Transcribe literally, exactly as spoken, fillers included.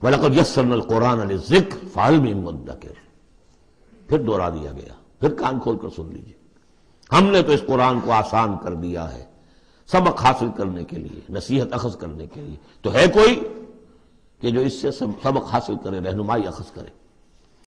वलक़द यस्सरनल कुरान लिज़िक्र फहल मिन मुद्दकिर। फिर दोहरा दिया गया, फिर कान खोल कर सुन लीजिए। हमने तो इस कुरान को आसान कर दिया है सबक हासिल करने के लिए, नसीहत अखज़ करने के लिए। तो है कोई कि जो इससे सब सबक हासिल करे, रहनुमाई अखज़ करे?